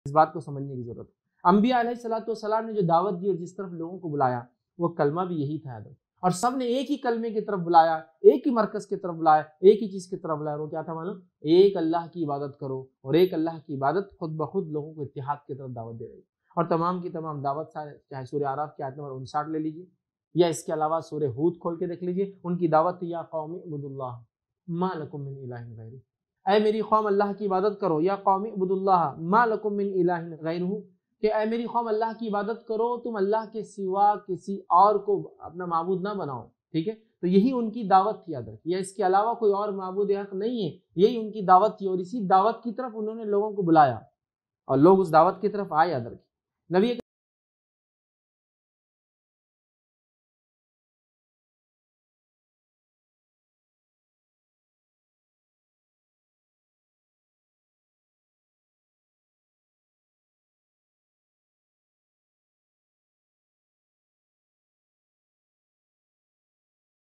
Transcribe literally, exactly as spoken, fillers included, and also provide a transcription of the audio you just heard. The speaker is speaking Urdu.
اس بات کو سمجھنے کی ضرورت ہے۔ انبیاء علیہ الصلوۃ والسلام نے جو دعوت دی اور جس طرف لوگوں کو بلایا وہ کلمہ بھی یہی تھا، اور سب نے ایک ہی کلمے کی طرف بلایا، ایک ہی مرکز کی طرف بلایا، ایک ہی چیز کی طرف بلایا، وہ کیا تھا معلوم؟ ایک اللہ کی عبادت کرو، اور ایک اللہ کی عبادت خود بخود لوگوں کو اتحاد کی طرف دعوت دے رہی ہے۔ اور تمام کی تمام دعوت چاہے سورہ اعراف کی آیت نمبر انسٹھ لے لیجیے یا اس کے علاوہ سورہ ہود کھول کے دیکھ لیجیے، ان کی دعوت یا قوم اعبدوا اللہ ما لکم من الہ غیرہ، اے میری قوم اللہ کی عبادت کرو، یا قوم اعبدوا اللہ ما لکم من الہ غیرہ، کہ اے میری قوم اللہ کی عبادت کرو، تم اللہ کے سوا کسی اور کو اپنا معبود نہ بناؤ، ٹھیک ہے؟ تو یہی ان کی دعوت تھی یاد رکھیے، اس کے علاوہ کوئی اور معبود حق نہیں ہے، یہی ان کی دعوت تھی، اور اسی دعوت کی طرف انہوں نے لوگوں کو بلایا اور لوگ اس دعوت کی طرف آئے یاد رکھیے۔ نبی